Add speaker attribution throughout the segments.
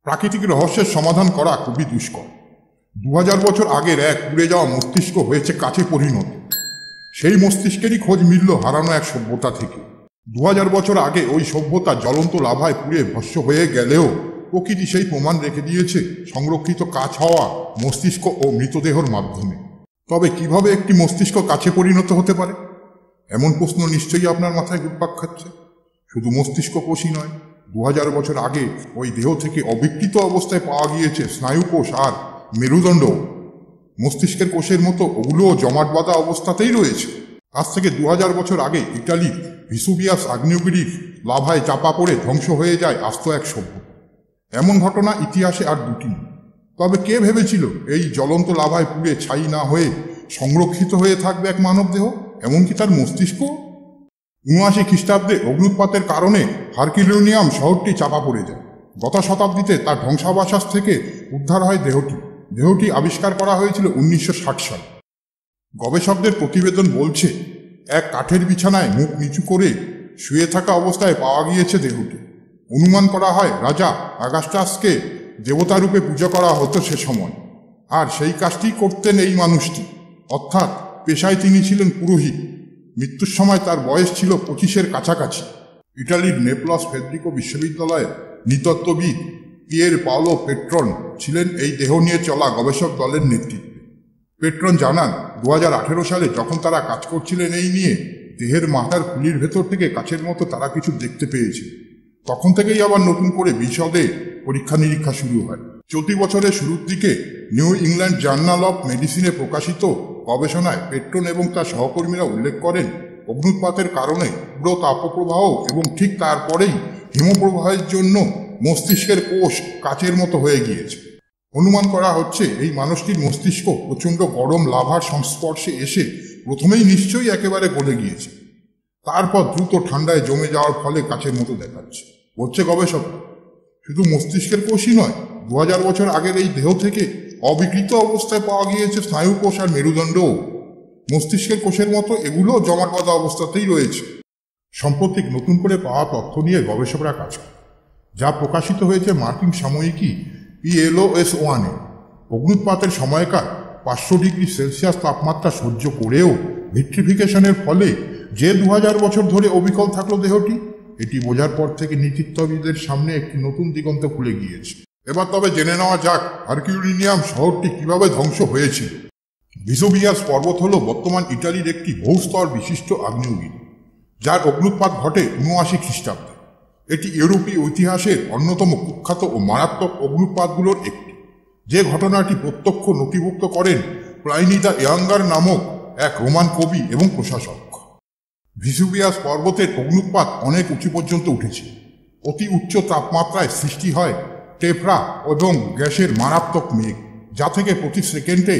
Speaker 1: প্রাকৃতিক রহস্যের সমাধান করা খুবই দুষ্কর। 2000 বছর আগের এক পুড়ে যাওয়া মস্তিষ্ক হয়েছে কাছে পরিণত। সেই মস্তিষ্কেরই খোঁজ মিলল হারানো এক সভ্যতা থেকে। 2000 বছর আগে ওই সভ্যতা জ্বলন্ত লাভায় পুড়ে ভস্ম হয়ে গেলেও প্রকৃতি সেই প্রমাণ রেখে দিয়েছে সংরক্ষিত কাঁচ হওয়া মস্তিষ্ক ও মৃতদেহর মাধ্যমে। তবে কিভাবে একটি মস্তিষ্ক কাছে পরিণত হতে পারে, এমন প্রশ্ন নিশ্চয়ই আপনার মাথায় ঘুরপাক খাচ্ছে। শুধু মস্তিষ্ক কোষই নয়, 2000 বছর আগে ওই দেহ থেকে অবিকৃত অবস্থায় পাওয়া গিয়েছে স্নায়ুকোষ আর মেরুদণ্ড। মস্তিষ্কের কোষের মতো ওগুলোও জমাট বাঁধা অবস্থাতেই রয়েছে। আজ থেকে 2000 বছর আগে ইটালির ভিসুভিয়াস আগ্নেয়গিরির লাভায় চাপা পড়ে ধ্বংস হয়ে যায় আস্ত এক সভ্যতা। এমন ঘটনা ইতিহাসে আর দুটি নেই। তবে কে ভেবেছিল এই জ্বলন্ত লাভায় পুড়ে ছাই না হয়ে সংরক্ষিত হয়ে থাকবে এক মানবদেহ, এমনকি তার মস্তিষ্ক? 79 খ্রিস্টাব্দে অগ্নুৎপাতের কারণে হার্কিউলিনিয়াম শহরটি চাপা পড়ে যায়। গত শতাব্দীতে তার ধ্বংসাবশেষ থেকে উদ্ধার হয় দেহটি আবিষ্কার করা হয়েছিল 1960 সালে। গবেষকদের প্রতিবেদন বলছে, এক কাঠের বিছানায় মুখ নিচু করে শুয়ে থাকা অবস্থায় পাওয়া গিয়েছে দেহটি। অনুমান করা হয় রাজা অগাস্টাসকে দেবতারূপে পূজা করা হতো সে সময়, আর সেই কাজটি করতেন এই মানুষটি। অর্থাৎ পেশায় তিনি ছিলেন পুরোহিত। মৃত্যুর সময় তার বয়স ছিল 25-এর কাছাকাছি। ইটালির নেপলস ফেডরিকো বিশ্ববিদ্যালয়ের নৃতত্ত্ববিদ পিয়ের পাওলো পেট্রন ছিলেন এই দেহ নিয়ে চলা গবেষক দলের নেতৃত্বে। পেট্রন জানান, 2018 সালে যখন তারা কাজ করছিলেন এই নিয়ে, দেহের মাথার খুলির ভেতর থেকে কাচের মতো তারা কিছু দেখতে পেয়েছে। তখন থেকেই আবার নতুন করে বিশদে পরীক্ষা নিরীক্ষা শুরু হয়। চলতি বছরের শুরুর দিকে নিউ ইংল্যান্ড জার্নাল অফ মেডিসিনে প্রকাশিত গবেষণায় পেট্রন এবং তার সহকর্মীরা উল্লেখ করেন, অগ্নুৎপাতের কারণে পুরো তাপপ্রবাহ এবং ঠিক তারপরেই হিমপ্রবাহের জন্য মস্তিষ্কের কোষ কাচের মতো হয়ে গিয়েছে। অনুমান করা হচ্ছে এই মানুষটির মস্তিষ্ক প্রচণ্ড গরম লাভার সংস্পর্শে এসে প্রথমেই নিশ্চয়ই একেবারে গলে গিয়েছে, তারপর দ্রুত ঠান্ডায় জমে যাওয়ার ফলে কাচের মতো দেখাচ্ছে বলছে গবেষকরা। শুধু মস্তিষ্কের কোষই নয়, 2000 বছর আগের এই দেহ থেকে অবিকৃত অবস্থায় পাওয়া গিয়েছে স্নায়ুকোষ আর মেরুদণ্ডও। মস্তিষ্কের কোষের মতো এগুলো জমাট বাঁধা অবস্থাতেই রয়েছে। সম্প্রতি নতুন করে পাওয়া তথ্য নিয়ে গবেষকরা কাজ করে, যা প্রকাশিত হয়েছে মার্কিন সাময়িকী PLOS-1-এ। অগ্নুৎপাতের সময়কার 500 ডিগ্রি সেলসিয়াস তাপমাত্রা সহ্য করেও ভিট্রিফিকেশনের ফলে যে 2000 বছর ধরে অবিকল থাকলো দেহটি, এটি বোঝার পর থেকে নৃতত্ত্ববিদদের সামনে একটি নতুন দিগন্ত খুলে গিয়েছে। এবার তবে জেনে নেওয়া যাক হার্কিউলিনিয়াম শহরটি কিভাবে ধ্বংস হয়েছিল। ভেসুভিয়াস পর্বত হল বর্তমান ইটালির একটি বহুস্তর বিশিষ্ট আগ্নেয়গিরি, যার অগ্নুৎপাত ঘটে 79 খ্রিস্টাব্দে। এটি ইউরোপীয় ইতিহাসের অন্যতম কুখ্যাত ও মারাত্মক অগ্নুৎপাতগুলোর একটি, যে ঘটনাটি প্রত্যক্ষ নথিভুক্ত করেন প্লাইনি দ্য ইয়াঙ্গার নামক এক রোমান কবি এবং প্রশাসক। ভেসুভিয়াস পর্বতের অগ্নুৎপাত অনেক উঁচু পর্যন্ত উঠেছে। অতি উচ্চ তাপমাত্রায় সৃষ্টি হয় টেফরা এবং গ্যাসের মারাত্মক মেঘ, যা থেকে প্রতি সেকেন্ডে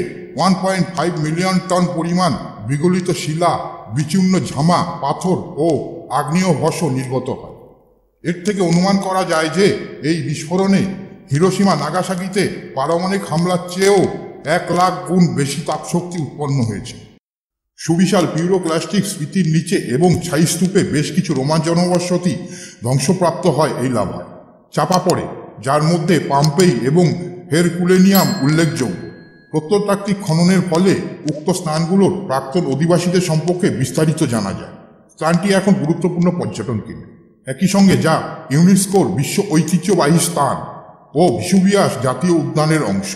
Speaker 1: 1.5 মিলিয়ন টন পরিমাণ বিগলিত শিলা, বিচূর্ণ ঝামা, পাথর ও আগ্নেয় ভস্ম নির্গত হয়। এর থেকে অনুমান করা যায় যে এই বিস্ফোরণে হিরোশিমা নাগাসাকিতে পারমাণবিক হামলার চেয়েও 1 লাখ গুণ বেশি তাপশক্তি উৎপন্ন হয়েছে। সুবিশাল পিউরোক্লাস্টিক স্ফীতির নিচে এবং ছাইস্তূপে বেশ কিছু রোমান জনবসতি ধ্বংসপ্রাপ্ত হয় এই লাভায় চাপা পড়ে, যার মধ্যে পাম্পেই এবং হেরকুলেনিয়াম উল্লেখযোগ্য। প্রত্নতাত্ত্বিক খননের ফলে উক্ত স্থানগুলোর প্রাক্তন অধিবাসীদের সম্পর্কে বিস্তারিত জানা যায়। স্থানটি এখন গুরুত্বপূর্ণ পর্যটন কেন্দ্র, একই সঙ্গে যা ইউনেস্কোর বিশ্ব ঐতিহ্যবাহী স্থান ও ভেসুভিয়াস জাতীয় উদ্যানের অংশ।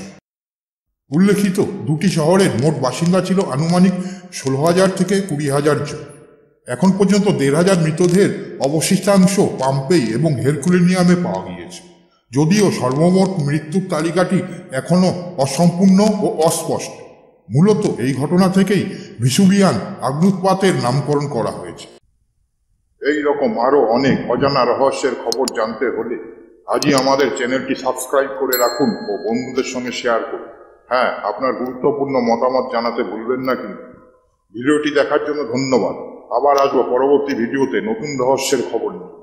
Speaker 1: উল্লেখিত দুটি শহরের মোট বাসিন্দা ছিল আনুমানিক 16,000 থেকে 20,000 জন। এখন পর্যন্ত 1,500 মৃতদেহের অবশিষ্টাংশ পাম্পেই এবং হেরকুলেনিয়ামে পাওয়া গিয়েছে, যদিও সর্বমোট মৃত্যুর তালিকাটি এখনও অসম্পূর্ণ ও অস্পষ্ট। মূলত এই ঘটনা থেকেই ভেসুভিয়ান অগ্নুৎপাতের নামকরণ করা হয়েছে। এই রকম আরও অনেক অজানা রহস্যের খবর জানতে হলে আজই আমাদের চ্যানেলটি সাবস্ক্রাইব করে রাখুন ও বন্ধুদের সঙ্গে শেয়ার করুন। হ্যাঁ, আপনার গুরুত্বপূর্ণ মতামত জানাতে ভুলবেন না কিন্তু। ভিডিওটি দেখার জন্য ধন্যবাদ। আবার আসবো পরবর্তী ভিডিওতে নতুন রহস্যের খবর নিয়ে।